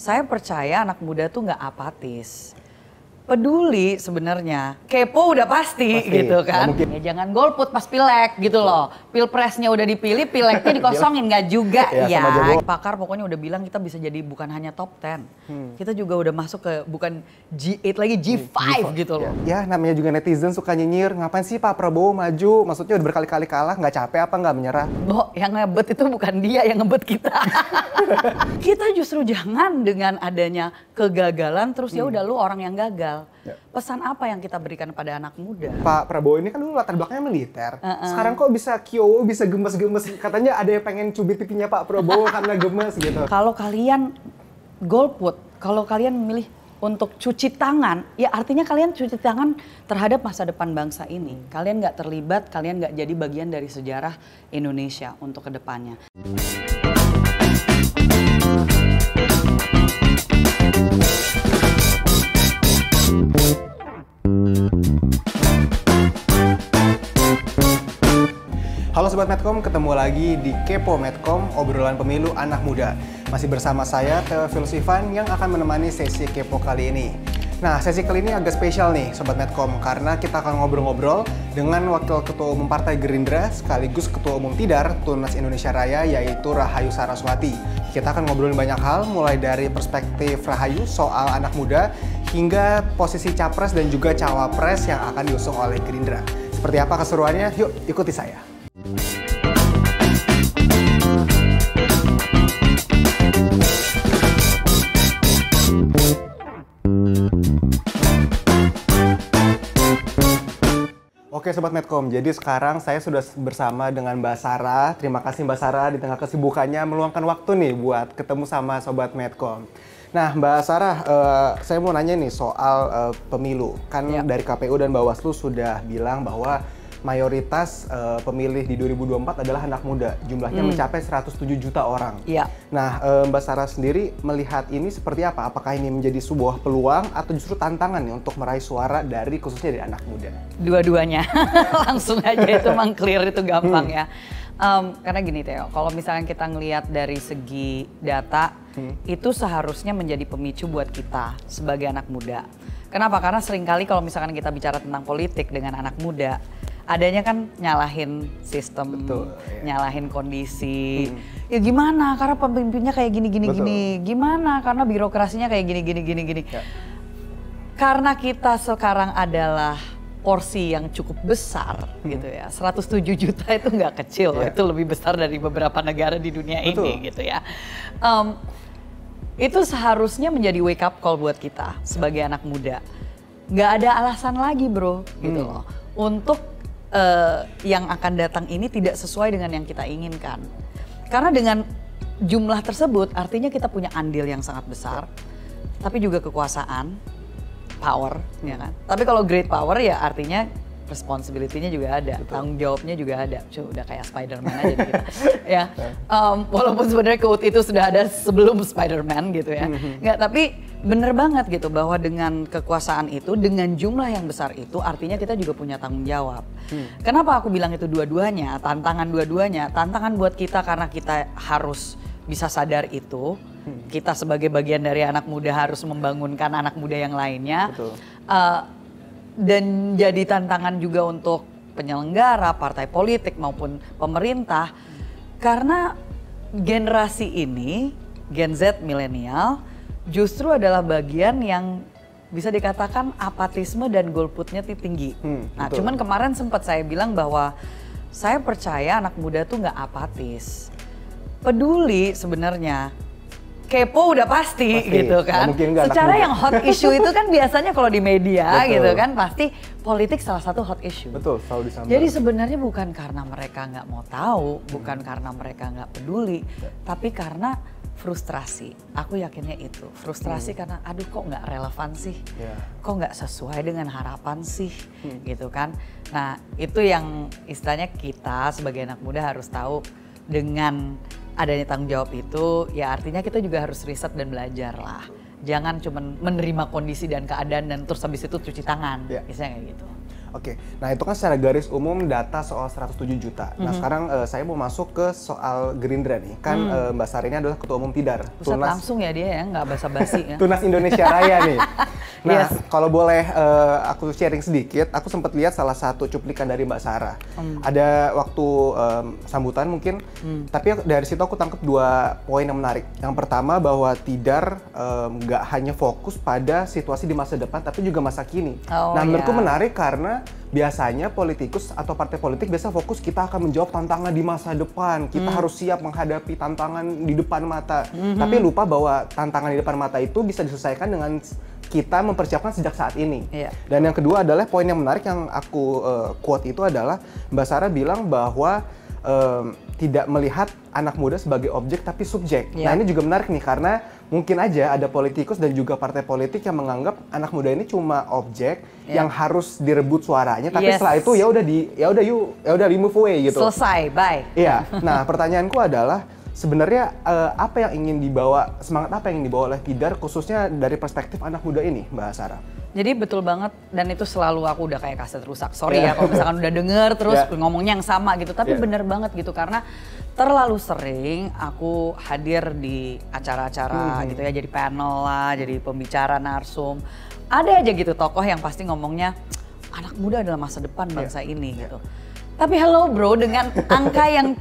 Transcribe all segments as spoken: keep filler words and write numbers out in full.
Saya percaya anak muda tuh nggak apatis. Peduli sebenarnya, kepo udah pasti, pasti gitu kan. Ya, jangan golput pas pilek gitu loh. Pilpresnya udah dipilih, pileknya dikosongin nggak juga ya. ya. Pakar pokoknya udah bilang kita bisa jadi bukan hanya top sepuluh. Hmm. Kita juga udah masuk ke bukan G delapan lagi G lima gitu loh. Ya namanya juga netizen suka nyinyir, ngapain sih Pak Prabowo maju? Maksudnya udah berkali-kali kalah, nggak capek apa nggak menyerah? Bo, yang ngebet itu bukan dia, yang ngebet kita. Kita justru jangan dengan adanya kegagalan terus hmm. ya udah lu orang yang gagal. Ya. Pesan apa yang kita berikan pada anak muda? Pak Prabowo ini kan dulu latar belakangnya militer. Uh-uh. Sekarang kok bisa kiowo, bisa gemes-gemes. Katanya ada yang pengen cubit pipinya Pak Prabowo karena gemes gitu. Kalau kalian golput, kalau kalian memilih untuk cuci tangan, ya artinya kalian cuci tangan terhadap masa depan bangsa ini. Kalian nggak terlibat, kalian nggak jadi bagian dari sejarah Indonesia untuk kedepannya. Halo Sobat Medcom, ketemu lagi di Kepo Medcom, obrolan pemilu anak muda. Masih bersama saya, Teofil Sivan, yang akan menemani sesi Kepo kali ini. Nah, sesi kali ini agak spesial nih Sobat Medcom, karena kita akan ngobrol-ngobrol dengan Wakil Ketua Umum Partai Gerindra, sekaligus Ketua Umum Tidar, Tunas Indonesia Raya, yaitu Rahayu Saraswati. Kita akan ngobrolin banyak hal, mulai dari perspektif Rahayu soal anak muda, hingga posisi Capres dan juga Cawapres yang akan diusung oleh Gerindra. Seperti apa keseruannya? Yuk, ikuti saya. Oke Sobat Medcom, jadi sekarang saya sudah bersama dengan Mbak Sarah. Terima kasih Mbak Sarah di tengah kesibukannya meluangkan waktu nih buat ketemu sama Sobat Medcom. Nah Mbak Sarah, uh, saya mau nanya nih soal uh, pemilu. Kan ya. Dari K P U dan Bawaslu sudah bilang bahwa mayoritas uh, pemilih di dua ribu dua puluh empat adalah anak muda. Jumlahnya hmm. mencapai seratus tujuh juta orang. Ya. Nah uh, Mbak Sarah sendiri melihat ini seperti apa? Apakah ini menjadi sebuah peluang atau justru tantangan nih untuk meraih suara dari khususnya dari anak muda? Dua-duanya. Langsung aja itu mang clear itu gampang hmm. ya. Um, karena gini Theo, kalau misalnya kita ngelihat dari segi data, hmm. itu seharusnya menjadi pemicu buat kita sebagai anak muda. Kenapa? Karena seringkali kalau misalkan kita bicara tentang politik dengan anak muda, adanya kan nyalahin sistem, betul, ya. Nyalahin kondisi. Hmm. Ya gimana? Karena pemimpinnya kayak gini-gini gini. Gimana? Karena birokrasinya kayak gini-gini gini gini. Ya. Karena kita sekarang adalah porsi yang cukup besar hmm. gitu ya. seratus tujuh juta itu nggak kecil, ya. Itu lebih besar dari beberapa negara di dunia betul. Ini gitu ya. Um, itu seharusnya menjadi wake up call buat kita sebagai anak muda. Nggak ada alasan lagi bro gitu hmm. loh. Untuk Uh, yang akan datang ini tidak sesuai dengan yang kita inginkan. Karena dengan jumlah tersebut artinya kita punya andil yang sangat besar, tapi juga kekuasaan, power, hmm. ya kan. Tapi kalau great power ya artinya responsibility-nya juga ada, betul. Tanggung jawabnya juga ada. Cuk, udah kayak Spider-Man aja kita. Ya, um, walaupun sebenarnya quote itu sudah ada sebelum Spider-Man gitu ya. Nggak, tapi bener banget gitu bahwa dengan kekuasaan itu, dengan jumlah yang besar itu artinya kita juga punya tanggung jawab. Hmm. Kenapa aku bilang itu dua-duanya, tantangan dua-duanya, tantangan buat kita karena kita harus bisa sadar itu, hmm. kita sebagai bagian dari anak muda harus membangunkan anak muda yang lainnya. Betul. Uh, dan jadi tantangan juga untuk penyelenggara, partai politik maupun pemerintah. Karena generasi ini, Gen Z milenial, justru adalah bagian yang bisa dikatakan apatisme dan golputnya tinggi. Hmm, nah betul. Cuman kemarin sempat saya bilang bahwa saya percaya anak muda tuh nggak apatis. Peduli sebenarnya. Kepo udah pasti, pasti gitu kan. Secara yang hot issue itu kan biasanya kalau di media betul. Gitu kan pasti politik salah satu hot issue. Betul, selalu disambar. Jadi sebenarnya bukan karena mereka nggak mau tahu, hmm. bukan karena mereka nggak peduli, ya. Tapi karena frustrasi. Aku yakinnya itu frustrasi hmm. karena aduh kok nggak relevan sih, ya. Kok nggak sesuai dengan harapan sih, hmm. gitu kan. Nah itu yang istilahnya kita sebagai anak muda harus tahu dengan adanya tanggung jawab itu, ya artinya kita juga harus riset dan belajar lah. Jangan cuma menerima kondisi dan keadaan dan terus habis itu cuci tangan, ya. Biasanya kayak gitu. Oke, nah itu kan secara garis umum data soal seratus tujuh juta. Nah mm-hmm. sekarang uh, saya mau masuk ke soal Gerindra nih. Kan mm. uh, Mbak Sari ini adalah Ketua Umum Tidar. Pusat Tunas, langsung ya dia ya, nggak basa-basi ya. Tunas Indonesia Raya nih. Nah, yes. kalau boleh uh, aku sharing sedikit, aku sempat lihat salah satu cuplikan dari Mbak Sarah. Mm. Ada waktu um, sambutan mungkin, mm. tapi dari situ aku tangkap dua poin yang menarik. Yang pertama bahwa Tidar nggak um, hanya fokus pada situasi di masa depan, tapi juga masa kini. Oh, nah, menurutku yeah. menarik karena biasanya politikus atau partai politik biasa fokus kita akan menjawab tantangan di masa depan. Kita mm. harus siap menghadapi tantangan di depan mata. Mm-hmm. Tapi lupa bahwa tantangan di depan mata itu bisa diselesaikan dengan kita mempersiapkan sejak saat ini. Yeah. Dan yang kedua adalah poin yang menarik yang aku uh, quote itu adalah Mbak Sarah bilang bahwa um, tidak melihat anak muda sebagai objek tapi subjek. Yeah. Nah ini juga menarik nih karena mungkin aja ada politikus dan juga partai politik yang menganggap anak muda ini cuma objek yeah. yang harus direbut suaranya. Tapi yes. setelah itu ya udah di ya udah you ya udah remove away gitu. Selesai, bye. Iya. Nah pertanyaanku adalah sebenarnya uh, apa yang ingin dibawa, semangat apa yang ingin dibawa oleh Tidar khususnya dari perspektif anak muda ini, Mbak Sarah? Jadi betul banget, dan itu selalu aku udah kayak kaset rusak. Sorry yeah. ya kalau misalkan udah denger terus yeah. ngomongnya yang sama gitu. Tapi yeah. bener banget gitu karena terlalu sering aku hadir di acara-acara hmm. gitu ya. Jadi panel lah, jadi pembicara narsum. Ada aja gitu tokoh yang pasti ngomongnya anak muda adalah masa depan bangsa yeah. ini yeah. gitu. Tapi hello bro, dengan angka yang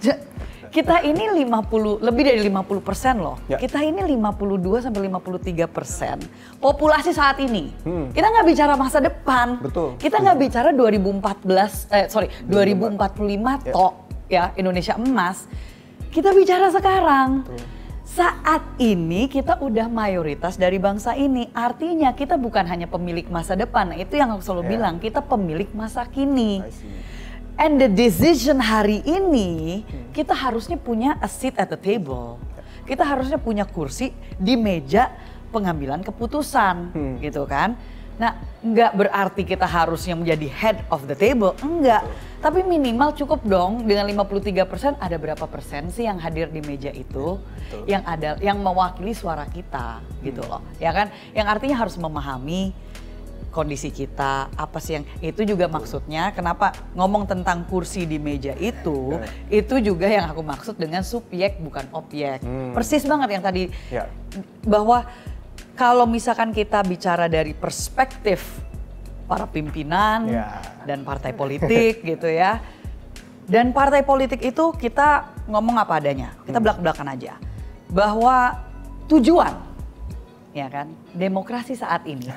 kita ini lima puluh, lebih dari lima puluh persen loh. Ya. Kita ini lima puluh dua sampai lima puluh tiga persen populasi saat ini. Hmm. Kita nggak bicara masa depan. Betul. Kita nggak bicara dua ribu empat belas, eh sorry, dua ribu empat puluh lima ya. Tok ya Indonesia emas. Kita bicara sekarang. Betul. Saat ini kita udah mayoritas dari bangsa ini. Artinya kita bukan hanya pemilik masa depan. Nah, itu yang aku selalu ya. bilang, kita pemilik masa kini. And the decision hari ini, hmm. kita harusnya punya a seat at the table. Kita harusnya punya kursi di meja pengambilan keputusan, hmm. gitu kan. Nah, nggak berarti kita harusnya menjadi head of the table, enggak. Betul. Tapi minimal cukup dong dengan lima puluh tiga persen, ada berapa persen sih yang hadir di meja itu, Betul. yang ada yang mewakili suara kita, gitu hmm. loh. Ya kan, yang artinya harus memahami kondisi kita, apa sih yang itu juga maksudnya kenapa ngomong tentang kursi di meja itu, itu juga yang aku maksud dengan subjek bukan objek. Hmm. Persis banget yang tadi ya. bahwa kalau misalkan kita bicara dari perspektif para pimpinan ya. dan partai politik gitu ya. Dan partai politik itu kita ngomong apa adanya, kita belak-belakan aja. Bahwa tujuan ya kan, demokrasi saat ini.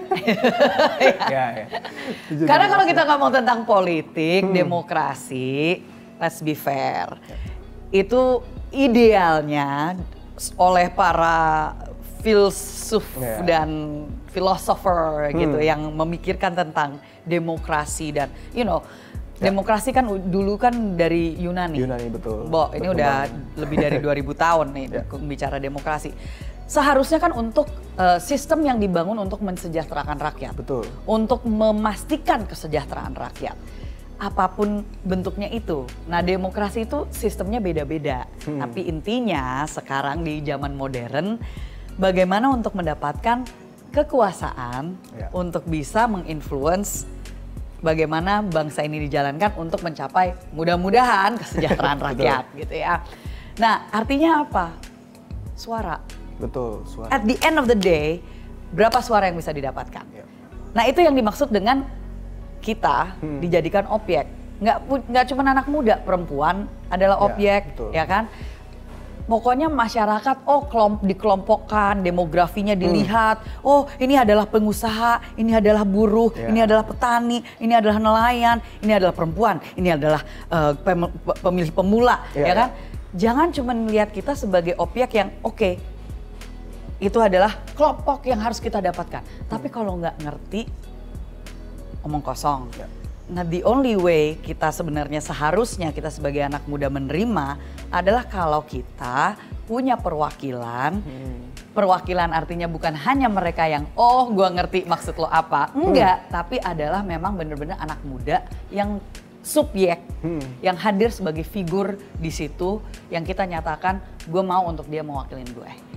ya, ya. Karena kalau kita ngomong tentang politik, hmm. demokrasi, let's be fair, ya. itu idealnya oleh para filsuf ya. dan philosopher hmm. gitu yang memikirkan tentang demokrasi dan you know, ya. demokrasi kan dulu kan dari Yunani. Yunani betul. Bo, ini betul udah banget. lebih dari dua ribu tahun nih ya. bicara demokrasi. Seharusnya kan untuk uh, sistem yang dibangun untuk mensejahterakan rakyat. Betul. Untuk memastikan kesejahteraan rakyat. Apapun bentuknya itu. Nah, demokrasi itu sistemnya beda-beda. Hmm. Tapi intinya sekarang di zaman modern, bagaimana untuk mendapatkan kekuasaan ya. untuk bisa menginfluence bagaimana bangsa ini dijalankan untuk mencapai mudah-mudahan kesejahteraan rakyat gitu ya. Nah, artinya apa? Suara. Betul, suara. At the end of the day, berapa suara yang bisa didapatkan? Ya. Nah, itu yang dimaksud dengan kita hmm. dijadikan objek. Nggak, nggak cuma anak muda, perempuan adalah objek, ya, ya kan? Pokoknya masyarakat, oh kelomp, dikelompokkan, demografinya dilihat. Hmm. Oh, ini adalah pengusaha, ini adalah buruh, ya. ini adalah petani, ini adalah nelayan, ini adalah perempuan, ini adalah uh, pemilih pemula, ya, ya kan? Ya. Jangan cuma melihat kita sebagai objek yang oke. Okay, itu adalah kelompok yang harus kita dapatkan. Hmm. Tapi kalau nggak ngerti, omong kosong. Ya. Nah, the only way kita sebenarnya seharusnya kita sebagai anak muda menerima adalah kalau kita punya perwakilan. Hmm. Perwakilan artinya bukan hanya mereka yang, oh gua ngerti maksud lo apa. Enggak, hmm. tapi adalah memang benar-benar anak muda yang subjek, hmm. yang hadir sebagai figur di situ yang kita nyatakan gue mau untuk dia mewakilin gue.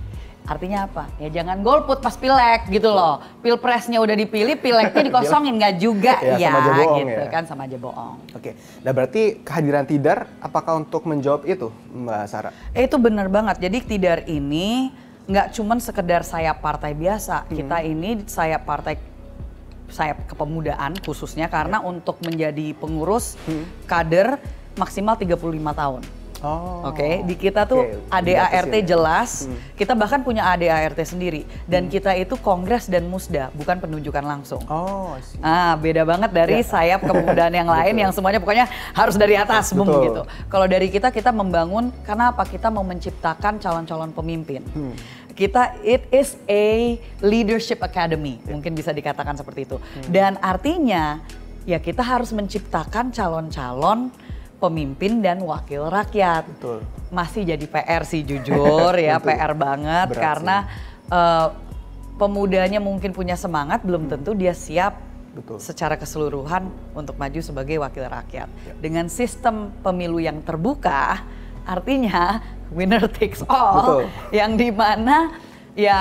Artinya apa? Ya jangan golput pas pileg gitu loh. Pilpresnya udah dipilih, pileknya dikosongin nggak juga ya, ya, sama aja bohong, gitu ya. kan sama aja bohong. Oke, nah berarti kehadiran Tidar apakah untuk menjawab itu, Mbak Sarah? Eh, itu benar banget. Jadi Tidar ini nggak cuman sekedar sayap partai biasa. Hmm. Kita ini sayap partai sayap kepemudaan khususnya karena ya. Untuk menjadi pengurus hmm. kader maksimal tiga puluh lima tahun. Oh, Oke, okay. Di kita tuh okay. A D A R T jelas, hmm. kita bahkan punya A D A R T sendiri dan hmm. kita itu kongres dan musda, bukan penunjukan langsung. Oh, ah beda banget dari ya. Sayap kepemudaan yang lain yang semuanya pokoknya harus dari atas, bung gitu. Kalau dari kita kita membangun karena apa? Kita mau menciptakan calon-calon pemimpin. Hmm. Kita it is a leadership academy, ya. Mungkin bisa dikatakan seperti itu. Hmm. Dan artinya ya kita harus menciptakan calon-calon pemimpin dan wakil rakyat. Betul. Masih jadi P R sih jujur ya, P R banget. Berat karena uh, pemudanya mungkin punya semangat, belum tentu dia siap Betul. Secara keseluruhan untuk maju sebagai wakil rakyat. Ya. Dengan sistem pemilu yang terbuka, artinya winner takes all. Betul. Yang dimana ya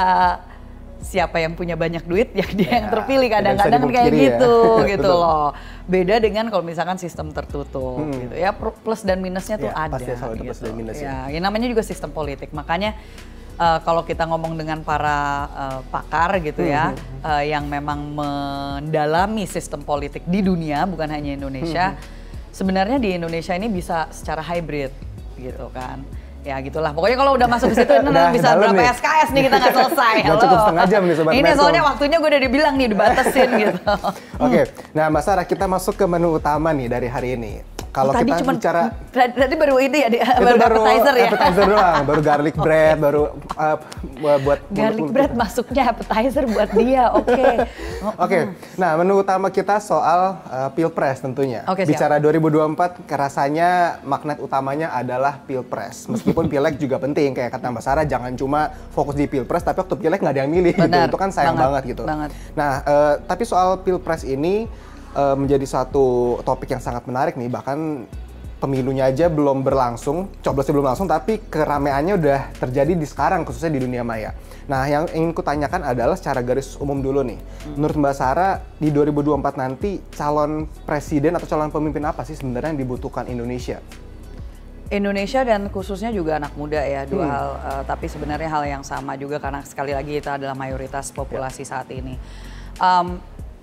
siapa yang punya banyak duit ya dia ya, yang terpilih, kadang-kadang kayak gitu ya. Gitu loh. Beda dengan kalau misalkan sistem tertutup hmm. gitu ya, plus dan minusnya tuh ya, ada pasti selalu gitu. Plus dan minus ya. Ya, ya namanya juga sistem politik. Makanya uh, kalau kita ngomong dengan para uh, pakar gitu hmm. ya uh, yang memang mendalami sistem politik di dunia bukan hanya Indonesia, hmm. sebenarnya di Indonesia ini bisa secara hybrid gitu kan. Ya gitulah, pokoknya kalau udah masuk ke situ ini nah, bisa berapa nih. S K S nih kita nggak selesai. Gak cukup setengah jam nih Sobat Ini Metro. Soalnya waktunya gue udah dibilang nih, dibatasin gitu. Oke, okay. Nah Mbak Sarah kita masuk ke menu utama nih dari hari ini. Kalau oh, kita cuman, bicara tadi baru ini ya, baru, baru appetizer ya. Appetizer doang, baru garlic bread, baru uh, buat garlic bread kita. Masuknya appetizer buat dia, oke. Okay. Oh, oke, okay. Nah menu utama kita soal uh, Pilpres tentunya. Okay, bicara siap. dua ribu dua puluh empat, rasanya magnet utamanya adalah Pilpres. Meskipun Pileg juga penting, kayak kata Mbak Sarah, jangan cuma fokus di Pilpres, tapi waktu Pileg nggak ada yang milih. Gitu. Itu kan sayang banget, banget gitu. Banget. Nah, uh, tapi soal Pilpres ini, Uh, menjadi satu topik yang sangat menarik nih, bahkan pemilunya aja belum berlangsung, coblosnya belum langsung, tapi keramaiannya udah terjadi di sekarang, khususnya di dunia maya. Nah, yang ingin kutanyakan adalah secara garis umum dulu nih, hmm. menurut Mbak Sarah di dua ribu dua puluh empat nanti calon presiden atau calon pemimpin apa sih sebenarnya yang dibutuhkan Indonesia? Indonesia dan khususnya juga anak muda ya, dua hmm. hal, uh, tapi sebenarnya hal yang sama juga karena sekali lagi itu adalah mayoritas populasi ya. Saat ini. Um,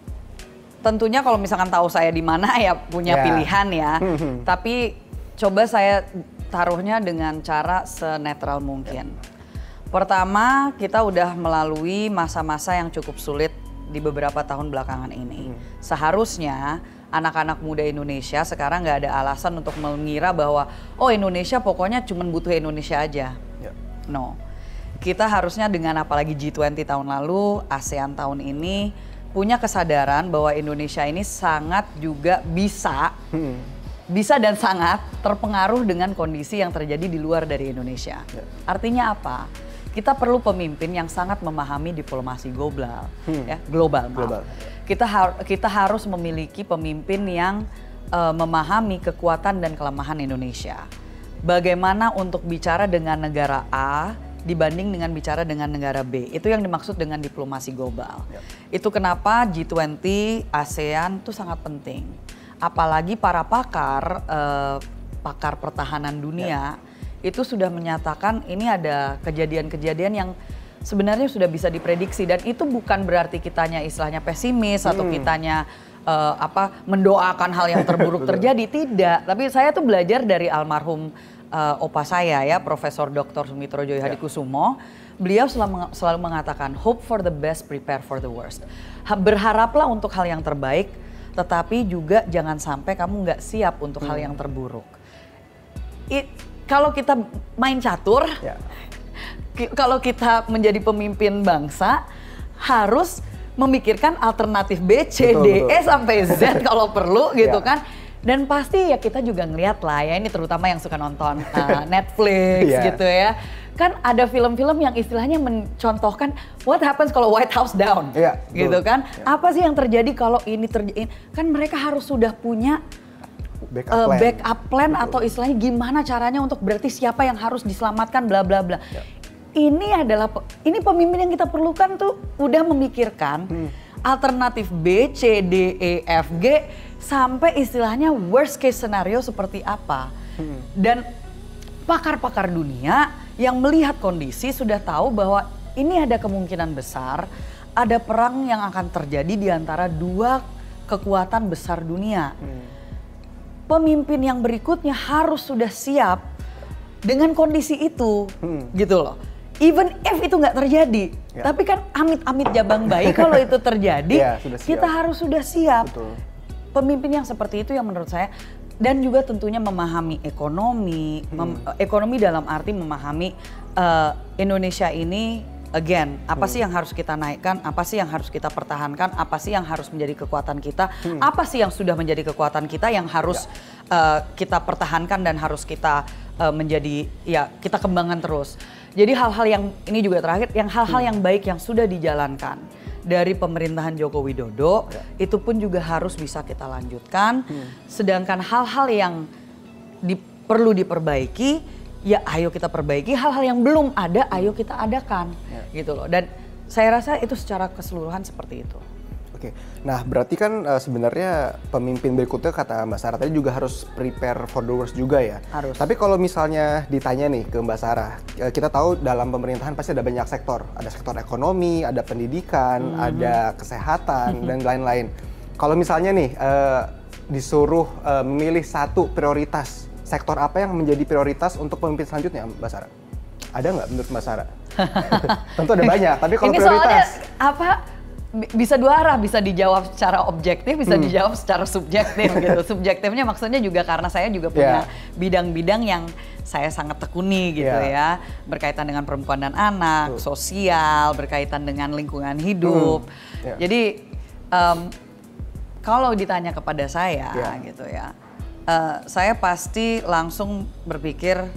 Tentunya kalau misalkan tahu saya di mana ya punya yeah. pilihan ya. Mm-hmm. Tapi coba saya taruhnya dengan cara senetral mungkin. Yeah. Pertama, kita udah melalui masa-masa yang cukup sulit di beberapa tahun belakangan ini. Mm. Seharusnya anak-anak muda Indonesia sekarang nggak ada alasan untuk mengira bahwa oh Indonesia pokoknya cuma butuh Indonesia aja. Yeah. No. Kita harusnya dengan apalagi G dua puluh tahun lalu, ASEAN tahun ini punya kesadaran bahwa Indonesia ini sangat juga bisa, hmm. bisa dan sangat terpengaruh dengan kondisi yang terjadi di luar dari Indonesia. Ya. Artinya apa? Kita perlu pemimpin yang sangat memahami diplomasi global, hmm. ya, global. global. Kita har kita harus memiliki pemimpin yang uh, memahami kekuatan dan kelemahan Indonesia. Bagaimana untuk bicara dengan negara A dibanding dengan bicara dengan negara B. Itu yang dimaksud dengan diplomasi global. Yep. Itu kenapa G dua puluh, ASEAN itu sangat penting. Apalagi para pakar, eh, pakar pertahanan dunia, yep. itu sudah menyatakan ini ada kejadian-kejadian yang sebenarnya sudah bisa diprediksi. Dan itu bukan berarti kitanya istilahnya pesimis hmm. atau kitanya uh, apa mendoakan hal yang terburuk terjadi. Tidak. Tapi saya tuh belajar dari almarhum Uh, opa saya ya, Profesor Doktor Sumitro Joyo Hadikusumo, yeah. beliau selalu, selalu mengatakan hope for the best, prepare for the worst. Berharaplah untuk hal yang terbaik, tetapi juga jangan sampai kamu nggak siap untuk hmm. hal yang terburuk. It, kalau kita main catur, yeah. kalau kita menjadi pemimpin bangsa harus memikirkan alternatif B, C, betul, D, betul. E sampai Z kalau perlu gitu yeah. kan. Dan pasti ya kita juga ngeliat lah ya, ini terutama yang suka nonton uh, Netflix yeah. gitu ya. Kan ada film-film yang istilahnya mencontohkan what happens kalau White House down yeah, gitu betul. Kan. Yeah. Apa sih yang terjadi kalau ini terjadi, kan mereka harus sudah punya backup uh, plan, backup plan atau istilahnya gimana caranya untuk berarti siapa yang harus diselamatkan bla bla bla. Yeah. ini adalah ini pemimpin yang kita perlukan tuh udah memikirkan hmm. alternatif B, C, D, E, F, G sampai istilahnya worst case scenario seperti apa. Hmm. Dan pakar-pakar dunia yang melihat kondisi sudah tahu bahwa ini ada kemungkinan besar ada perang yang akan terjadi di antara dua kekuatan besar dunia. Hmm. Pemimpin yang berikutnya harus sudah siap dengan kondisi itu, hmm. gitu loh. Even if itu nggak terjadi, ya. Tapi kan amit-amit jabang bayi kalau itu terjadi, ya, kita harus sudah siap. Betul. Pemimpin yang seperti itu yang menurut saya, dan juga tentunya memahami ekonomi, hmm. mem, ekonomi dalam arti memahami uh, Indonesia ini, again, apa hmm. sih yang harus kita naikkan, apa sih yang harus kita pertahankan, apa sih yang harus menjadi kekuatan kita, hmm. apa sih yang sudah menjadi kekuatan kita yang harus ya. uh, kita pertahankan dan harus kita uh, menjadi, ya kita kembangkan terus. Jadi hal-hal yang ini juga terakhir, yang hal-hal hmm. yang baik yang sudah dijalankan dari pemerintahan Joko Widodo ya. Itu pun juga harus bisa kita lanjutkan. Hmm. Sedangkan hal-hal yang di, perlu diperbaiki, ya ayo kita perbaiki. Hal-hal yang belum ada, ayo kita adakan, ya. Gitu loh. Dan saya rasa itu secara keseluruhan seperti itu. Oke, nah berarti kan uh, sebenarnya pemimpin berikutnya kata Mbak Sarah tadi juga harus prepare for the worst juga ya. Harus. Tapi kalau misalnya ditanya nih ke Mbak Sarah, kita tahu dalam pemerintahan pasti ada banyak sektor. Ada sektor ekonomi, ada pendidikan, mm-hmm. ada kesehatan, mm-hmm. dan lain-lain. Kalau misalnya nih uh, disuruh uh, memilih satu prioritas, sektor apa yang menjadi prioritas untuk pemimpin selanjutnya Mbak Sarah? Ada nggak menurut Mbak Sarah? Tentu ada banyak, tapi kalau ini prioritas. Soalnya apa? Bisa dua arah, bisa dijawab secara objektif, bisa hmm. dijawab secara subjektif gitu. Subjektifnya maksudnya juga karena saya juga punya bidang-bidang yeah. yang saya sangat tekuni gitu yeah. ya. Berkaitan dengan perempuan dan anak, Tuh. sosial, berkaitan dengan lingkungan hidup. Hmm. Yeah. Jadi um, kalau ditanya kepada saya yeah. gitu ya, uh, saya pasti langsung berpikir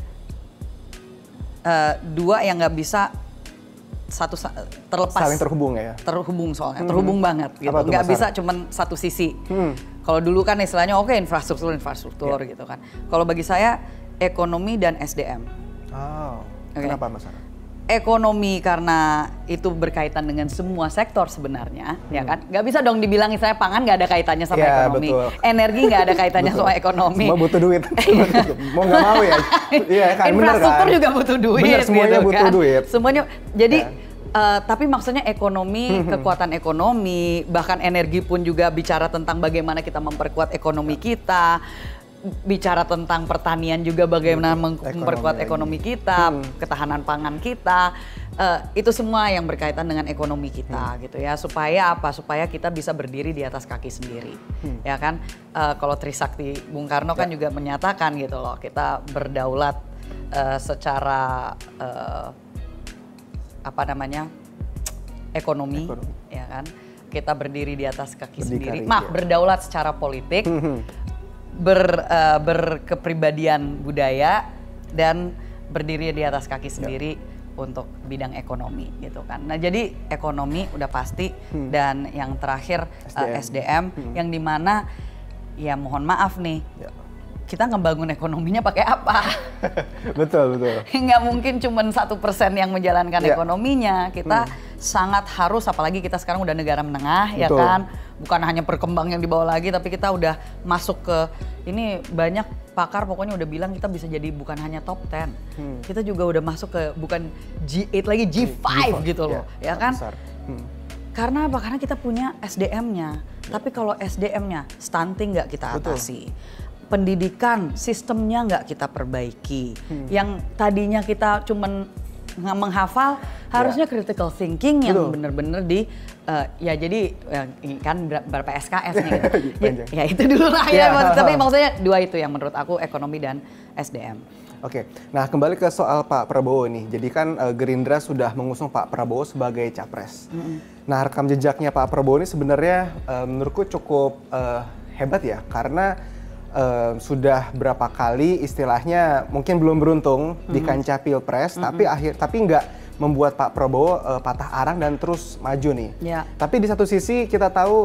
uh, dua yang nggak bisa satu terlepas, saling terhubung ya, terhubung soalnya, hmm. terhubung banget gitu, nggak bisa cuman satu sisi. Hmm. Kalau dulu kan istilahnya oke okay, infrastruktur infrastruktur yeah. gitu kan. Kalau bagi saya ekonomi dan S D M. Oh, okay. Kenapa Mas Sarah? Ekonomi karena itu berkaitan dengan semua sektor sebenarnya, hmm. ya kan? Nggak bisa dong dibilangin saya pangan nggak ada kaitannya sama yeah, ekonomi, betul. Energi nggak ada kaitannya sama ekonomi. Semua butuh duit, mau nggak mau ya. Iya kan, infrastruktur kan? Juga butuh duit. Bener, semuanya gitu, butuh kan? duit. Semuanya, jadi. Yeah. Uh, tapi maksudnya ekonomi, kekuatan ekonomi, bahkan energi pun juga bicara tentang bagaimana kita memperkuat ekonomi kita, bicara tentang pertanian juga bagaimana memperkuat ekonomi, ekonomi kita, hmm. ketahanan pangan kita, uh, itu semua yang berkaitan dengan ekonomi kita hmm. gitu ya. Supaya apa? Supaya kita bisa berdiri di atas kaki sendiri, hmm. ya kan? Uh, kalau Trisakti Bung Karno ya. Kan juga menyatakan gitu loh, kita berdaulat uh, secara uh, apa namanya ekonomi, ekonomi, ya kan, kita berdiri di atas kaki Berdikari, sendiri, maaf ya. Berdaulat secara politik, ber uh, berkepribadian budaya dan berdiri di atas kaki sendiri ya. Untuk bidang ekonomi gitu kan. Nah jadi ekonomi udah pasti hmm. dan yang terakhir S D M, uh, S D M hmm. yang dimana ya mohon maaf nih. Ya. Kita ngebangun ekonominya pakai apa? Betul, betul. Nggak mungkin cuma satu persen yang menjalankan yeah. ekonominya. Kita hmm. sangat harus, apalagi kita sekarang udah negara menengah, betul. Ya kan? Bukan hanya berkembang yang dibawa lagi, tapi kita udah masuk ke, ini banyak pakar pokoknya udah bilang kita bisa jadi bukan hanya top sepuluh. Hmm. Kita juga udah masuk ke bukan G delapan lagi G lima gitu loh, yeah. ya kan? Hmm. Karena apa? Karena kita punya S D M-nya. Yeah. Tapi kalau S D M-nya stunting nggak kita atasi. Betul. Pendidikan sistemnya nggak kita perbaiki, hmm. yang tadinya kita cuman menghafal, harusnya yeah. critical thinking yang bener-bener di uh, ya jadi ya, kan berapa S K S nih gitu. ya, ya itu dulu lah ya, yeah. Tapi maksudnya dua itu yang menurut aku ekonomi dan S D M. Oke, nah kembali ke soal Pak Prabowo nih. Jadi kan uh, Gerindra sudah mengusung Pak Prabowo sebagai capres. Mm-hmm. Nah rekam jejaknya Pak Prabowo ini sebenarnya uh, menurutku cukup uh, hebat ya, karena Uh, sudah berapa kali istilahnya mungkin belum beruntung mm-hmm. di kancah pilpres, mm-hmm. tapi akhir tapi nggak membuat Pak Prabowo uh, patah arang dan terus maju nih. Yeah. Tapi di satu sisi kita tahu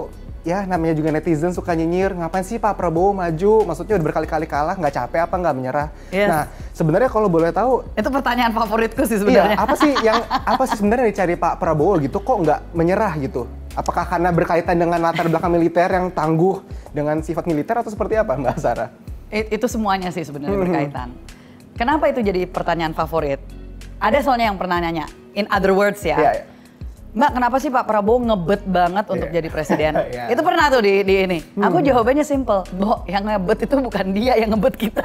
ya namanya juga netizen suka nyinyir, ngapain sih Pak Prabowo maju? Maksudnya udah berkali-kali kalah, nggak capek apa nggak menyerah? Yes. Nah, sebenarnya kalau boleh tahu, itu pertanyaan favoritku sih sebenarnya. Iya, apa sih yang apa sih sebenarnya dicari Pak Prabowo gitu? Kok nggak menyerah gitu? Apakah karena berkaitan dengan latar belakang militer yang tangguh dengan sifat militer atau seperti apa, Mbak Sarah? It, itu semuanya sih sebenarnya hmm. berkaitan. Kenapa itu jadi pertanyaan favorit? Ada soalnya yang pernah nanya, in other words ya. Yeah, yeah. Mbak, kenapa sih Pak Prabowo ngebet banget yeah. untuk jadi presiden? yeah. Itu pernah tuh di, di ini. Hmm. Aku jawabannya simple, Bo, yang ngebet itu bukan dia, yang ngebet kita.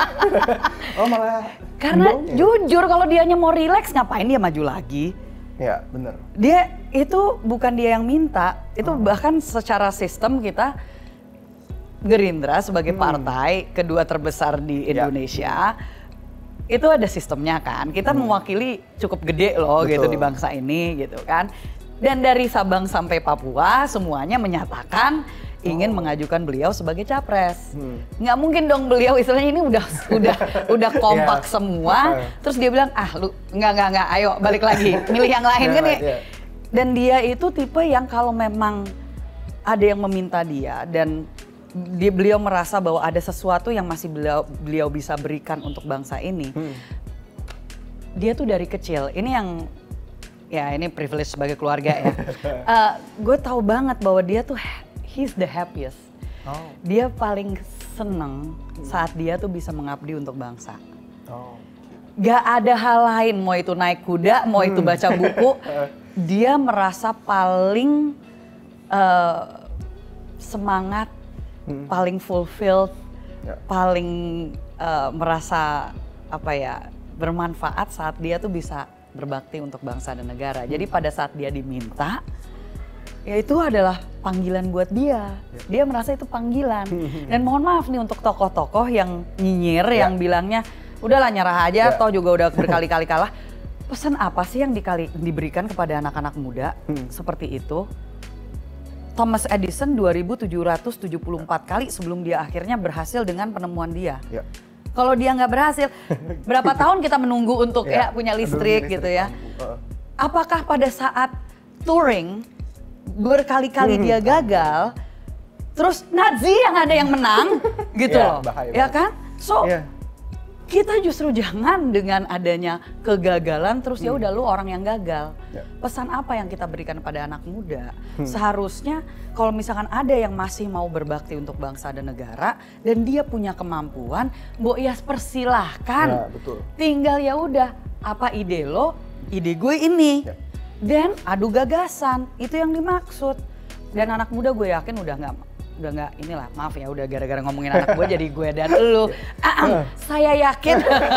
Oh malah. Karena ya? Jujur kalau dianya mau relax, ngapain dia maju lagi? Ya benar. Dia itu bukan dia yang minta, itu oh. bahkan secara sistem kita Gerindra sebagai hmm. partai kedua terbesar di Indonesia. Ya. Itu ada sistemnya kan, kita hmm. mewakili cukup gede loh. Betul. Gitu di bangsa ini gitu kan. Dan dari Sabang sampai Papua semuanya menyatakan ingin oh. mengajukan beliau sebagai capres. Hmm. Nggak mungkin dong beliau istilahnya ini udah udah udah kompak yeah. semua, terus dia bilang ah lu nggak nggak nggak, ayo balik lagi milih yang lain kan ya. Yeah. Dan dia itu tipe yang kalau memang ada yang meminta dia dan dia, beliau merasa bahwa ada sesuatu yang masih beliau, beliau bisa berikan untuk bangsa ini. Hmm. Dia tuh dari kecil, ini yang, ya ini privilege sebagai keluarga ya. uh, gue tahu banget bahwa dia tuh, he's the happiest. Oh. Dia paling seneng saat dia tuh bisa mengabdi untuk bangsa. Oh. Gak ada hal lain, mau itu naik kuda, mau hmm. itu baca buku. Dia merasa paling uh, semangat, Hmm. paling fulfilled, ya. paling uh, merasa apa ya bermanfaat saat dia tuh bisa berbakti untuk bangsa dan negara. Hmm. Jadi pada saat dia diminta, ya itu adalah panggilan buat dia. Ya. Dia merasa itu panggilan. Hmm. Dan mohon maaf nih untuk tokoh-tokoh yang nyinyir, ya. yang bilangnya udahlah nyerah aja, ya. toh juga udah berkali-kali kalah. Pesan apa sih yang dikali, diberikan kepada anak-anak muda hmm. seperti itu? Thomas Edison dua ribu tujuh ratus tujuh puluh empat kali sebelum dia akhirnya berhasil dengan penemuan dia. Ya. Kalau dia nggak berhasil, berapa tahun kita menunggu untuk ya, ya punya listrik, listrik gitu ya. Uh. Apakah pada saat touring berkali-kali hmm. dia gagal, terus Nazi yang ada yang menang gitu ya, loh. Bahaya, ya kan? So ya. Kita justru jangan dengan adanya kegagalan terus hmm. ya udah lu orang yang gagal. Ya. Pesan apa yang kita berikan pada anak muda? Hmm. Seharusnya kalau misalkan ada yang masih mau berbakti untuk bangsa dan negara dan dia punya kemampuan, Mbok ya persilahkan. Ya, betul. Tinggal ya udah apa ide lo, ide gue ini. Ya. Dan adu gagasan, itu yang dimaksud. Dan anak muda gue yakin udah nggak udah nggak inilah, maaf ya udah gara-gara ngomongin anak gue jadi gue dan elu. Ah, saya yakin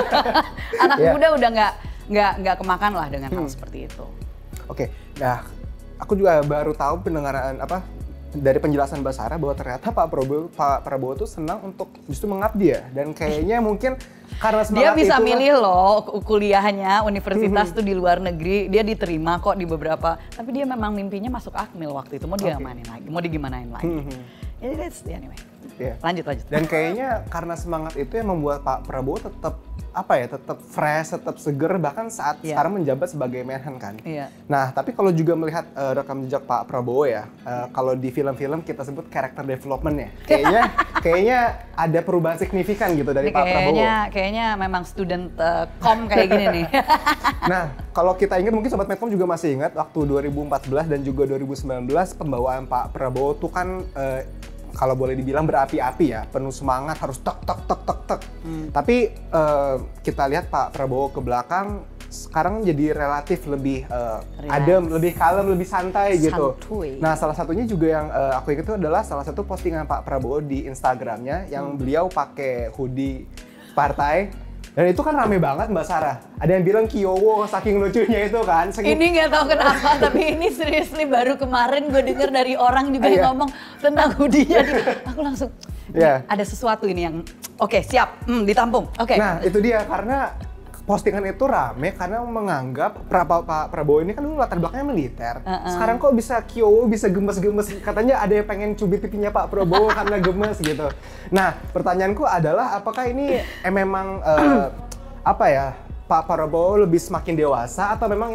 anak yeah. muda udah nggak nggak nggak kemakan lah dengan hmm. hal seperti itu. Oke, okay. Nah aku juga baru tahu pendengaran apa dari penjelasan Mbak Sarah bahwa ternyata Pak Prabowo Pak Prabowo tuh senang untuk justru mengabdi ya, dan kayaknya mungkin karena semangat dia bisa itu, milih loh kuliahnya universitas tuh di luar negeri, dia diterima kok di beberapa, tapi dia memang mimpinya masuk Akmil waktu itu, mau dia okay. mainin lagi, mau digimanain lagi. Jadi that's anyway. Yeah. Lanjut lanjut. Dan kayaknya karena semangat itu yang membuat Pak Prabowo tetap apa ya, tetap fresh, tetap seger bahkan saat yeah. sekarang menjabat sebagai Menhan kan. Yeah. Nah, tapi kalau juga melihat uh, rekam jejak Pak Prabowo ya, uh, kalau di film-film kita sebut character development ya. Kayaknya kayaknya ada perubahan signifikan gitu dari Ini Pak kayaknya, Prabowo. Kayaknya memang student uh, kom kayak gini nih. Nah, kalau kita ingat mungkin Sobat Medcom juga masih ingat waktu dua ribu empat belas dan juga dua ribu sembilan belas pembawaan Pak Prabowo tuh kan uh, kalau boleh dibilang berapi-api ya, penuh semangat, harus tek tek tek tek tek. Hmm. Tapi uh, kita lihat Pak Prabowo ke belakang sekarang jadi relatif lebih uh, adem, lebih kalem, lebih santai gitu. Santuy. Nah, salah satunya juga yang uh, aku ingat itu adalah salah satu postingan Pak Prabowo di Instagramnya yang hmm. beliau pakai hoodie partai. Dan itu kan rame banget Mbak Sarah. Ada yang bilang Kiowo saking lucunya itu kan. Saking... Ini nggak tahu kenapa, tapi ini seriously baru kemarin gue denger dari orang juga yang ngomong tentang hoodie-nya. Aku langsung, yeah. ada sesuatu ini yang, oke okay, siap, hmm, ditampung. Oke. Okay. Nah itu dia, karena postingan itu rame karena menganggap Pak Prabowo ini kan dulu latar belakangnya militer. Uh-uh. Sekarang kok bisa Kiowo, bisa gemes-gemes. Katanya ada yang pengen cubit pipinya Pak Prabowo karena gemes gitu. Nah, pertanyaanku adalah apakah ini eh, memang uh, apa ya, Pak Prabowo lebih semakin dewasa atau memang ini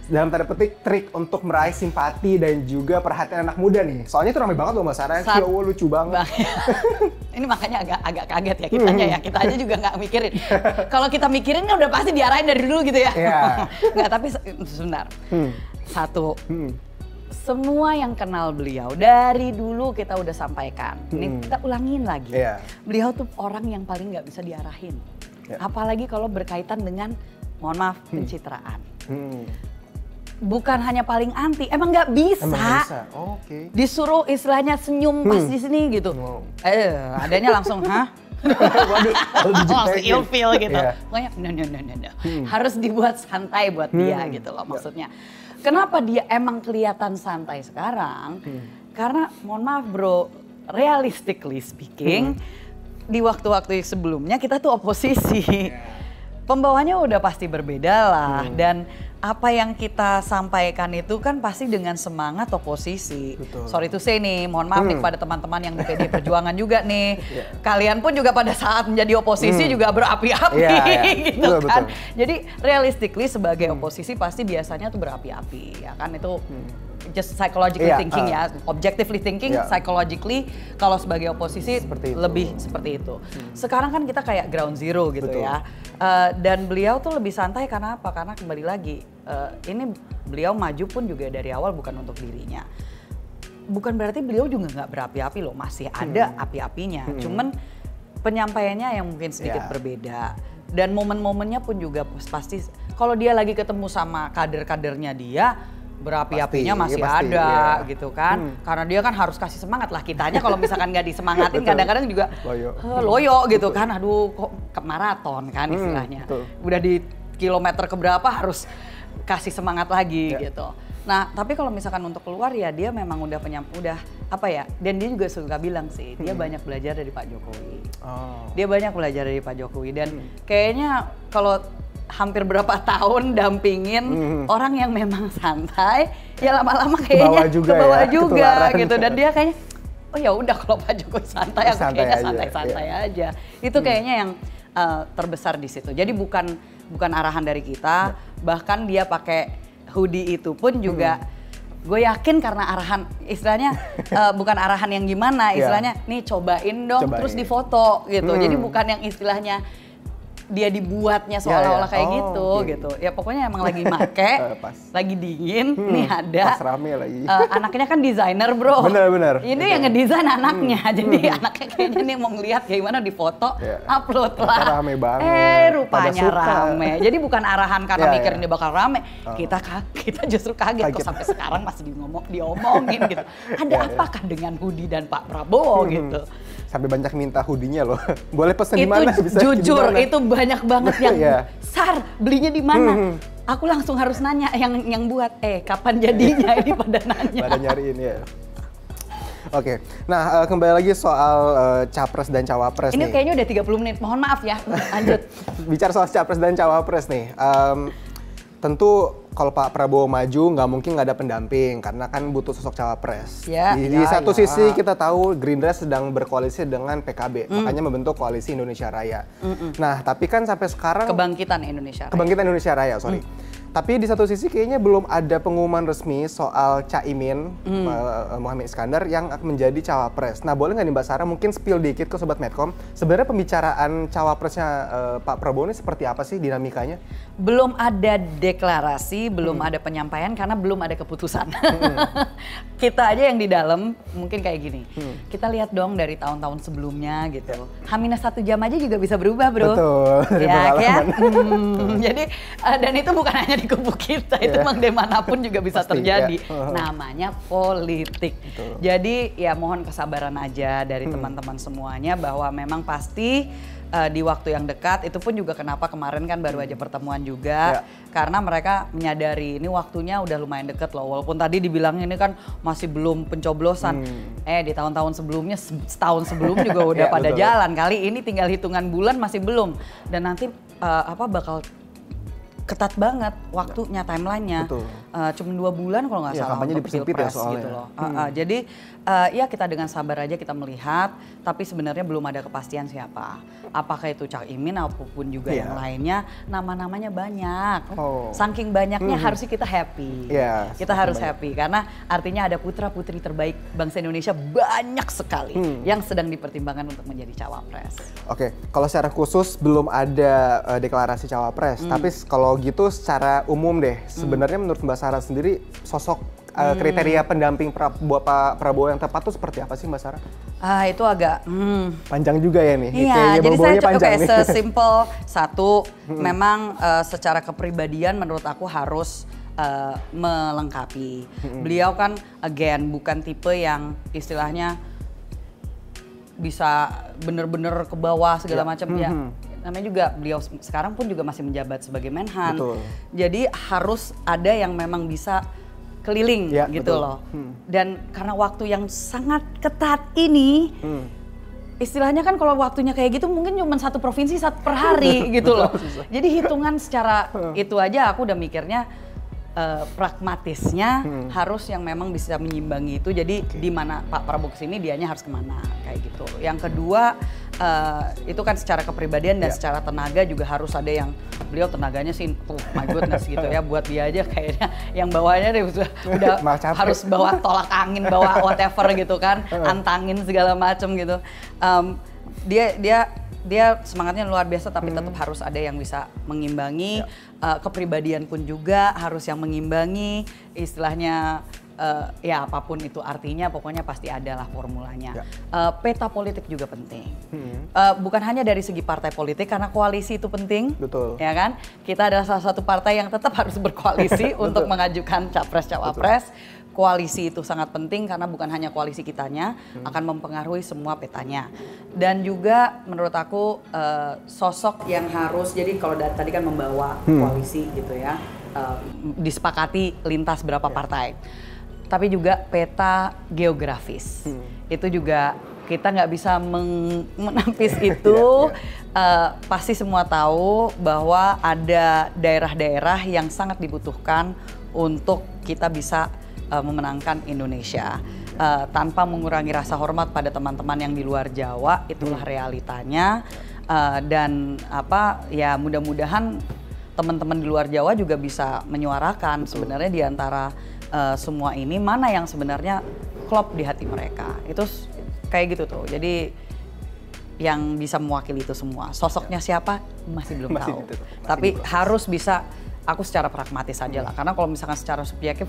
dalam tanda petik trik untuk meraih simpati dan juga perhatian anak muda nih. Soalnya itu ramai banget loh Mbak Sarah, Saat, ya Allah lucu banget. Ini makanya agak agak kaget ya kitanya ya, kita aja juga nggak mikirin. Kalau kita mikirin kan udah pasti diarahin dari dulu gitu ya. Yeah. Nggak, tapi sebentar. Hmm. Satu, hmm. semua yang kenal beliau dari dulu kita udah sampaikan. Hmm. Ini kita ulangin lagi. Yeah. Beliau tuh orang yang paling nggak bisa diarahin. Yeah. Apalagi kalau berkaitan dengan, mohon maaf, hmm. pencitraan. Hmm. Bukan hanya paling anti, emang nggak bisa. Emang bisa. Oh, oke. Okay. Disuruh istilahnya senyum hmm. pas di sini gitu. Wow. Eh, adanya langsung, hah? Langsung ilfeel gitu. Yeah. Pokoknya, no, no, no, no, no. Hmm. Harus dibuat santai buat hmm. dia gitu loh maksudnya. Yeah. Kenapa dia emang kelihatan santai sekarang? Hmm. Karena, mohon maaf bro, realistically speaking, hmm. di waktu-waktu sebelumnya kita tuh oposisi. Yeah. Pembawanya udah pasti berbeda lah hmm. dan apa yang kita sampaikan itu kan pasti dengan semangat oposisi. Betul. Sorry to say nih, mohon maaf hmm. nih kepada teman-teman yang di P D Perjuangan juga nih. Yeah. Kalian pun juga pada saat menjadi oposisi hmm. juga berapi-api yeah, yeah. gitu betul, kan. Betul. Jadi realistically sebagai hmm. oposisi pasti biasanya tuh berapi-api ya kan itu. Hmm. Just psychologically yeah, thinking uh, ya, objectively thinking, yeah. psychologically kalau sebagai oposisi seperti lebih seperti itu. Hmm. Sekarang kan kita kayak ground zero gitu betul. Ya, uh, dan beliau tuh lebih santai karena apa? Karena kembali lagi, uh, ini beliau maju pun juga dari awal bukan untuk dirinya. Bukan berarti beliau juga nggak berapi-api loh, masih ada hmm. api-apinya. Hmm. Cuman penyampaiannya yang mungkin sedikit yeah. berbeda. Dan momen-momennya pun juga pasti, kalau dia lagi ketemu sama kader-kadernya dia, berapi-apinya masih iya, pasti, ada iya. gitu kan. Hmm. Karena dia kan harus kasih semangat lah, kitanya kalau misalkan nggak disemangatin kadang-kadang juga loyo, loyo gitu betul. Kan. Aduh kok ke maraton kan istilahnya. Hmm, udah di kilometer keberapa harus kasih semangat lagi ya. Gitu. Nah tapi kalau misalkan untuk keluar ya dia memang udah penyam, udah apa ya, dan dia juga suka bilang sih, dia hmm. banyak belajar dari Pak Jokowi. Oh. Dia banyak belajar dari Pak Jokowi dan hmm. kayaknya kalau hampir berapa tahun dampingin hmm. orang yang memang santai, ya lama-lama kayaknya juga kebawa ya, juga gitu. Dan dia kayaknya, oh ya udah kalau Pak Jokowi santai, aku santai kayaknya aja, santai-santai iya. aja. Itu hmm. kayaknya yang uh, terbesar di situ. Jadi bukan bukan arahan dari kita, hmm. bahkan dia pakai hoodie itu pun juga. Hmm. Gue yakin karena arahan, istilahnya uh, bukan arahan yang gimana, istilahnya yeah. nih cobain dong, cobain. Terus difoto gitu. Hmm. Jadi bukan yang istilahnya dia dibuatnya seolah-olah ya, ya. kayak oh, gitu okay. gitu. Ya pokoknya emang lagi make, lagi dingin, hmm, nih ada. Pas rame lagi. Uh, anaknya kan desainer bro. Bener-bener. Ini bener. yang ngedesain anaknya, hmm. jadi hmm. anaknya kayaknya nih mau ngeliat gimana di foto, yeah. upload lah. Rame banget. Eh rupanya rame. Jadi bukan arahan karena yeah, mikirin yeah. dia bakal rame. Oh. Kita kita justru kaget, kaget kok sampai sekarang masih diomong, diomongin gitu. Ada yeah, apakah yeah. dengan Hoodie dan Pak Prabowo hmm. gitu. Sampai banyak minta hoodie-nya loh. Boleh pesen di mana? Bisa jujur dimana? Itu banyak banget yang yeah. Sar belinya di mana? Hmm. Aku langsung harus nanya yang yang buat eh kapan jadinya ini pada nanya. Pada nyariin ya. Oke, nah uh, kembali lagi soal uh, capres dan cawapres ini nih. Ini kayaknya udah tiga puluh menit, mohon maaf ya, lanjut. Bicara soal capres dan cawapres nih, um, tentu kalau Pak Prabowo maju nggak mungkin nggak ada pendamping karena kan butuh sosok cawapres. Ya, di, ya, di satu ya. sisi kita tahu Gerindra sedang berkoalisi dengan P K B, mm. makanya membentuk koalisi Indonesia Raya. Mm-mm. Nah tapi kan sampai sekarang Kebangkitan Indonesia Raya. Kebangkitan Indonesia Raya, sorry. Mm. Tapi di satu sisi kayaknya belum ada pengumuman resmi soal Caimin hmm. uh, Muhammad Iskandar yang akan menjadi cawapres. Nah boleh nggak nih Mbak Sarah mungkin spill dikit ke Sobat Medcom, sebenarnya pembicaraan cawapresnya uh, Pak Prabowo ini seperti apa sih dinamikanya? Belum ada deklarasi, belum hmm. ada penyampaian karena belum ada keputusan. Hmm. Kita aja yang di dalam mungkin kayak gini, hmm. kita lihat dong dari tahun-tahun sebelumnya gitu. H minus satu jam aja juga bisa berubah bro. Betul. Ya kan? Hmm, jadi uh, dan itu bukan hanya di kubu kita, yeah. itu memang di manapun juga bisa pasti, terjadi. Yeah. Namanya politik. Betul. Jadi ya mohon kesabaran aja dari hmm. teman-teman semuanya bahwa memang pasti uh, di waktu yang dekat, itu pun juga kenapa kemarin kan baru aja pertemuan juga. Yeah. Karena mereka menyadari ini waktunya udah lumayan deket loh. Walaupun tadi dibilang ini kan masih belum pencoblosan. Hmm. Eh di tahun-tahun sebelumnya, setahun sebelum juga udah yeah, pada betul. jalan. Kali ini tinggal hitungan bulan masih belum. Dan nanti uh, apa bakal ketat banget waktunya, timelinenya. Uh, cuma dua bulan kalau nggak ya, salah untuk pilpres ya gitu loh. Uh, uh, hmm. Jadi uh, ya kita dengan sabar aja kita melihat, tapi sebenarnya belum ada kepastian siapa. Apakah itu Cak Imin apapun juga yeah. yang lainnya, nama-namanya banyak. Oh. Saking banyaknya hmm. harusnya kita happy. Yeah, kita harus banyak. happy karena artinya ada putra-putri terbaik bangsa Indonesia banyak sekali hmm. yang sedang dipertimbangkan untuk menjadi cawapres. Oke, okay. Kalau secara khusus belum ada uh, deklarasi cawapres, hmm. tapi kalau gitu secara umum deh, sebenarnya hmm. menurut Mbak Sarah sendiri sosok uh, hmm. kriteria pendamping Prabowo, Pak Prabowo yang tepat tuh seperti apa sih Mbak Sarah? Ah itu agak hmm. panjang juga ya nih. Iya, jadi saya coba kayak sesimpel satu, hmm. memang uh, secara kepribadian menurut aku harus uh, melengkapi. Hmm. Beliau kan again bukan tipe yang istilahnya bisa bener-bener ke bawah segala ya. macam hmm. ya. Namanya juga beliau sekarang pun juga masih menjabat sebagai Menhan. Betul. Jadi harus ada yang memang bisa keliling ya, gitu betul. loh. Hmm. Dan karena waktu yang sangat ketat ini, hmm. istilahnya kan kalau waktunya kayak gitu mungkin cuma satu provinsi satu per hari gitu loh. Jadi hitungan secara itu aja aku udah mikirnya uh, pragmatisnya hmm. harus yang memang bisa menyimbangi itu. Jadi okay. di mana Pak Prabowo kesini dianya harus kemana kayak gitu. Yang kedua Uh, itu kan secara kepribadian dan yeah. secara tenaga juga harus ada yang beliau tenaganya sih oh my goodness gitu ya, buat dia aja kayaknya yang bawahnya deh udah, udah harus bawa tolak angin, bawa whatever gitu kan, antangin segala macem gitu. Um, dia dia dia semangatnya luar biasa tapi hmm. tetap harus ada yang bisa mengimbangi. Yeah. Uh, kepribadian pun juga harus yang mengimbangi, istilahnya Uh, ya apapun itu artinya pokoknya pasti adalah formulanya. Ya. Uh, peta politik juga penting. Hmm. Uh, bukan hanya dari segi partai politik karena koalisi itu penting. Betul. Ya kan? Kita adalah salah satu partai yang tetap harus berkoalisi untuk mengajukan capres cawapres. Koalisi itu sangat penting karena bukan hanya koalisi kitanya hmm. akan mempengaruhi semua petanya. Dan juga menurut aku uh, sosok yang harus jadi kalau tadi kan membawa hmm. koalisi gitu ya. Uh, disepakati lintas berapa ya. partai. Tapi juga peta geografis, hmm. itu juga kita nggak bisa meng- menapis itu. uh, pasti semua tahu bahwa ada daerah-daerah yang sangat dibutuhkan untuk kita bisa uh, memenangkan Indonesia. Uh, tanpa mengurangi rasa hormat pada teman-teman yang di luar Jawa, itulah realitanya. Uh, dan apa ya mudah-mudahan teman-teman di luar Jawa juga bisa menyuarakan sebenarnya di antara Uh, semua ini mana yang sebenarnya klop di hati mereka. Itu kayak gitu tuh. Jadi yang bisa mewakili itu semua. Sosoknya siapa masih belum masih tahu. Gitu, masih Tapi gitu. harus bisa aku secara pragmatis aja lah. Karena kalau misalkan secara subjektif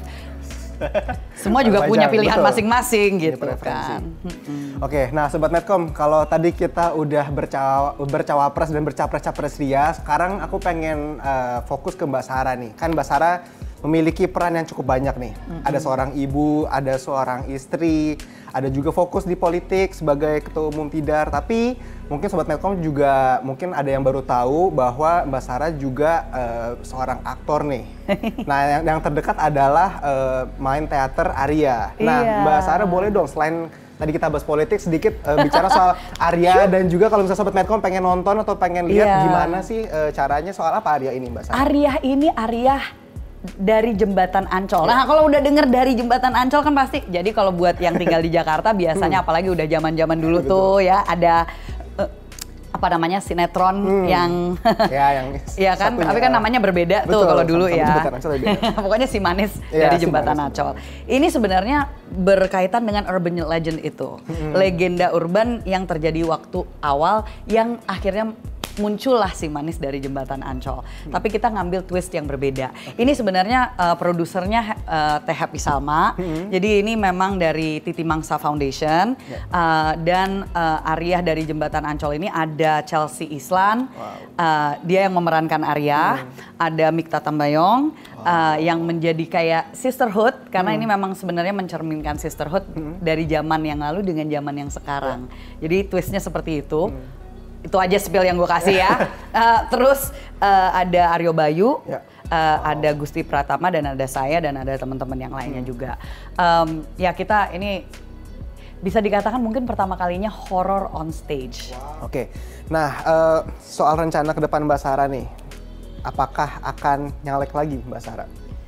semua juga punya pilihan betul. masing-masing gitu kan. Hmm. Oke, nah Sobat Medcom, kalau tadi kita udah bercawa, bercawapres dan bercapres-capres Ria, sekarang aku pengen uh, fokus ke Mbak Sarah nih. Kan Mbak Sarah memiliki peran yang cukup banyak nih. Mm-hmm. Ada seorang ibu, ada seorang istri, ada juga fokus di politik sebagai ketua umum Tidar. Tapi mungkin Sobat Medcom juga mungkin ada yang baru tahu bahwa Mbak Sarah juga uh, seorang aktor nih. Nah yang, yang terdekat adalah uh, main teater Arya. Nah iya. Mbak Sarah boleh dong selain tadi kita bahas politik sedikit uh, bicara soal Arya dan juga kalau misalnya Sobat Medcom pengen nonton atau pengen lihat yeah. gimana sih uh, caranya soal apa Arya ini Mbak Sarah? Arya ini Arya dari Jembatan Ancol. Nah, kalau udah denger dari Jembatan Ancol kan pasti. Jadi kalau buat yang tinggal di Jakarta biasanya hmm. apalagi udah zaman-zaman dulu Betul. tuh ya ada uh, apa namanya sinetron hmm. yang ya yang ya kan satunya. Tapi kan namanya berbeda Betul, tuh kalau dulu ya. Pokoknya si manis ya, dari Jembatan si manis. Ancol. Ini sebenarnya berkaitan dengan urban legend itu. Hmm. Legenda urban yang terjadi waktu awal yang akhirnya muncullah si manis dari Jembatan Ancol. Hmm. Tapi kita ngambil twist yang berbeda. Okay. Ini sebenarnya uh, produsernya uh, Teh Happy Salma. Hmm. Jadi ini memang dari Titi Mangsa Foundation. Yeah. Uh, dan uh, Arya dari Jembatan Ancol ini ada Chelsea Islan. Wow. Uh, dia yang memerankan Arya. Hmm. Ada Mikta Tambayong. Wow. Uh, yang menjadi kayak sisterhood. Karena hmm. ini memang sebenarnya mencerminkan sisterhood hmm. dari zaman yang lalu dengan zaman yang sekarang. Yeah. Jadi twistnya seperti itu. Hmm. Itu aja spill yang gue kasih ya. uh, terus uh, ada Aryo Bayu, ya. uh, ada Gusti Pratama dan ada saya dan ada teman-teman yang lainnya hmm. juga. Um, ya kita ini bisa dikatakan mungkin pertama kalinya horror on stage. Wow. Oke, okay. Nah uh, soal rencana ke depan Mbak Sarah nih, apakah akan nyalek lagi Mbak Sarah?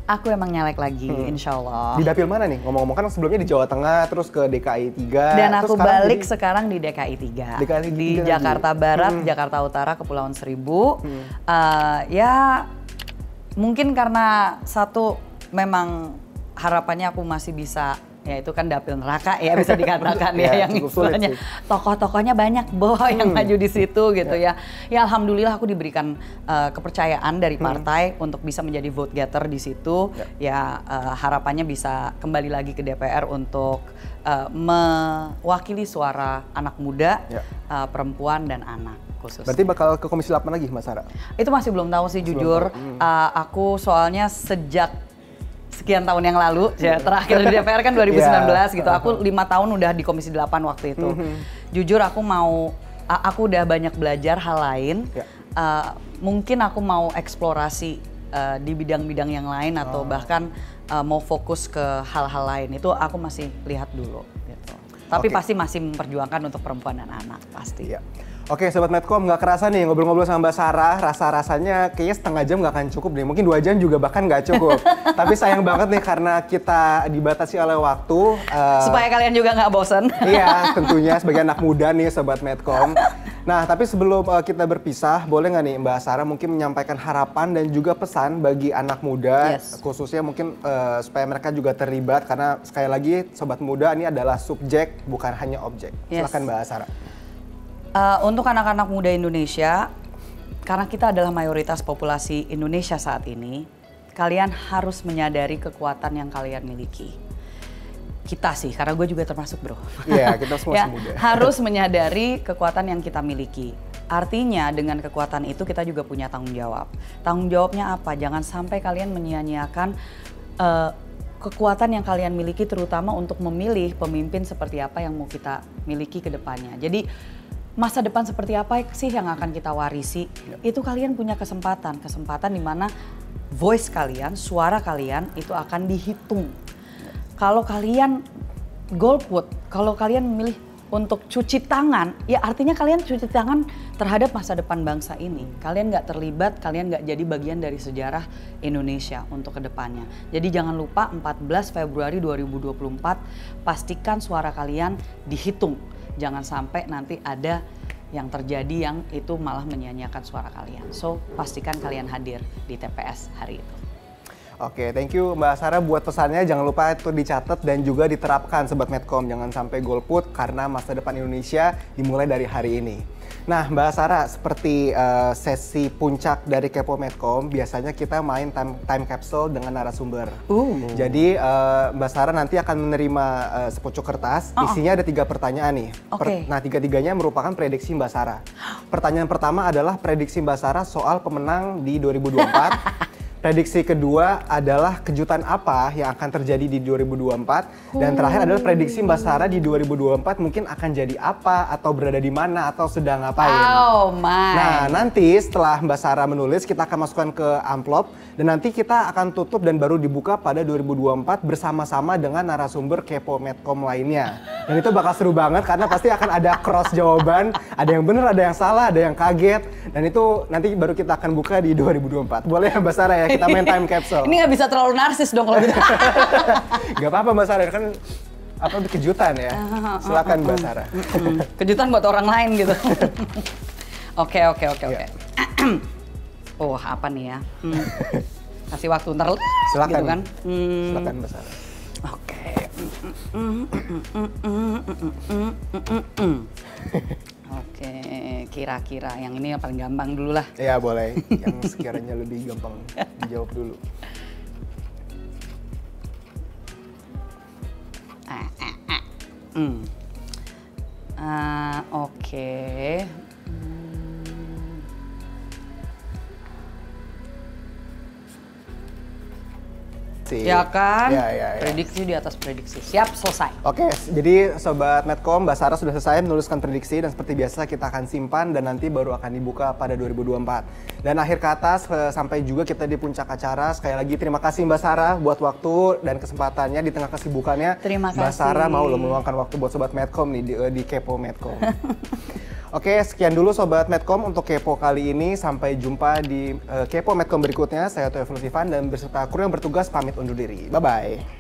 Aku emang nyalek lagi, hmm. insya Allah. Di dapil mana nih? Ngomong-ngomong kan sebelumnya di Jawa Tengah, terus ke D K I tiga. Dan aku sekarang balik jadi... sekarang di D K I tiga. D K I tiga di Jakarta lagi. Barat, hmm. Jakarta Utara, Kepulauan Seribu. Hmm. Uh, ya mungkin karena satu memang harapannya aku masih bisa, ya itu kan dapil neraka ya bisa dikatakan ya, ya yang istilahnya tokoh-tokohnya banyak boh hmm. yang maju di situ gitu ya. Ya, ya alhamdulillah aku diberikan uh, kepercayaan dari partai hmm. untuk bisa menjadi vote getter di situ. Ya, ya uh, harapannya bisa kembali lagi ke D P R untuk uh, mewakili suara anak muda, ya. uh, perempuan dan anak. Khususnya. Berarti bakal ke Komisi delapan lagi Mbak Sarah? Itu masih belum tahu sih, belum jujur. Hmm. Uh, aku soalnya sejak sekian tahun yang lalu, ya terakhir di D P R kan dua ribu sembilan belas yeah. gitu. Aku lima tahun udah di Komisi delapan waktu itu. Mm-hmm. Jujur aku mau, aku udah banyak belajar hal lain. Yeah. Uh, mungkin aku mau eksplorasi uh, di bidang-bidang yang lain atau oh. bahkan uh, mau fokus ke hal-hal lain. Itu aku masih lihat dulu. Gitu. Tapi okay. pasti masih memperjuangkan untuk perempuan dan anak pasti. Yeah. Oke Sobat Medcom, nggak kerasa nih ngobrol-ngobrol sama Mbak Sarah, rasa-rasanya kayaknya setengah jam nggak akan cukup nih, mungkin dua jam juga bahkan nggak cukup. Tapi sayang banget nih karena kita dibatasi oleh waktu. Uh, Supaya kalian juga nggak bosen. Iya, tentunya sebagai anak muda nih Sobat Medcom. Nah, tapi sebelum uh, kita berpisah, boleh nggak nih Mbak Sarah mungkin menyampaikan harapan dan juga pesan bagi anak muda, yes. khususnya mungkin uh, supaya mereka juga terlibat, karena sekali lagi Sobat Muda ini adalah subjek, bukan hanya objek. Yes. Silakan Mbak Sarah. Uh, untuk anak-anak muda Indonesia, karena kita adalah mayoritas populasi Indonesia saat ini, kalian harus menyadari kekuatan yang kalian miliki. Kita sih, karena gue juga termasuk bro. Iya, yeah, kita semua ya, muda. Harus menyadari kekuatan yang kita miliki. Artinya dengan kekuatan itu kita juga punya tanggung jawab. Tanggung jawabnya apa? Jangan sampai kalian menyia-nyiakan uh, kekuatan yang kalian miliki, terutama untuk memilih pemimpin seperti apa yang mau kita miliki ke depannya. Jadi masa depan seperti apa sih yang akan kita warisi? Ya. Itu kalian punya kesempatan, kesempatan di mana voice kalian, suara kalian itu akan dihitung. Ya. Kalau kalian golput, kalau kalian memilih untuk cuci tangan, ya artinya kalian cuci tangan terhadap masa depan bangsa ini. Kalian nggak terlibat, kalian nggak jadi bagian dari sejarah Indonesia untuk kedepannya. Jadi jangan lupa empat belas Februari dua ribu dua puluh empat, pastikan suara kalian dihitung. Jangan sampai nanti ada yang terjadi yang itu malah menyia-nyiakan suara kalian. So, pastikan kalian hadir di T P S hari itu. Oke, thank you Mbak Sarah buat pesannya. Jangan lupa itu dicatat dan juga diterapkan Sobat Medcom. Jangan sampai golput karena masa depan Indonesia dimulai dari hari ini. Nah Mbak Sarah, seperti uh, sesi puncak dari Kepo Medcom, biasanya kita main time, time capsule dengan narasumber. Uh. Jadi uh, Mbak Sarah nanti akan menerima uh, sepucuk kertas, oh, isinya ada tiga pertanyaan nih. Okay. Per, nah tiga-tiganya merupakan prediksi Mbak Sarah. Pertanyaan pertama adalah prediksi Mbak Sarah soal pemenang di dua ribu dua puluh empat. Prediksi kedua adalah kejutan apa yang akan terjadi di dua ribu dua puluh empat. Dan terakhir adalah prediksi Mbak Sarah di dua ribu dua puluh empat mungkin akan jadi apa, atau berada di mana, atau sedang ngapain. Oh my. Nah nanti setelah Mbak Sarah menulis, kita akan masukkan ke amplop. Dan nanti kita akan tutup dan baru dibuka pada dua ribu dua puluh empat bersama-sama dengan narasumber Kepo Medcom lainnya. Dan itu bakal seru banget karena pasti akan ada cross jawaban. Ada yang benar, ada yang salah, ada yang kaget. Dan itu nanti baru kita akan buka di dua ribu dua puluh empat. Boleh ya Mbak Sarah ya? Kita main time capsule. Ini nggak bisa terlalu narsis dong kalau gitu. Gak apa-apa Mbak Sarah, kan apa kejutan ya. Silakan Mbak Sarah. Kejutan buat orang lain gitu. Oke oke oke oke. Oh apa nih ya? Hmm. Kasih waktu ntar silakan gitu kan. Hmm. Silakan Mbak Sarah. Oke. Oke, kira-kira yang ini yang paling gampang dulu lah. Iya boleh, yang sekiranya lebih gampang dijawab dulu. Ah, ah, ah. Hmm. Uh, Oke. Okay. Ya kan? Ya, ya, ya. Prediksi di atas prediksi. Siap, selesai. Oke, jadi Sobat Medcom, Mbak Sarah sudah selesai menuliskan prediksi dan seperti biasa kita akan simpan dan nanti baru akan dibuka pada dua ribu dua puluh empat. Dan akhir kata sampai juga kita di puncak acara. Sekali lagi terima kasih Mbak Sarah buat waktu dan kesempatannya di tengah kesibukannya. Terima kasih. Mbak Sarah mau loh meluangkan waktu buat Sobat Medcom nih di, di Kepo Medcom. Oke, sekian dulu Sobat Medcom untuk Kepo kali ini. Sampai jumpa di uh, Kepo Medcom berikutnya. Saya Teofil Sivan dan beserta kru yang bertugas pamit undur diri. Bye-bye.